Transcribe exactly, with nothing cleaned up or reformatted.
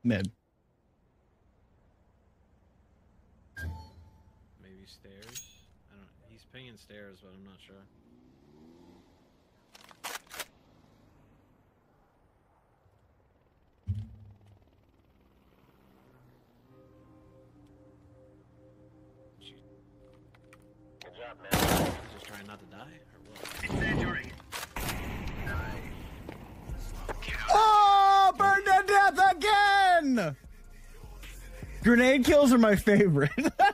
Mid. Maybe stairs. I don't. He's pinging stairs, but I'm not sure. Good job, man. He's just trying not to die, or what? Incendiary. Oh, burned to death again! Grenade kills are my favorite.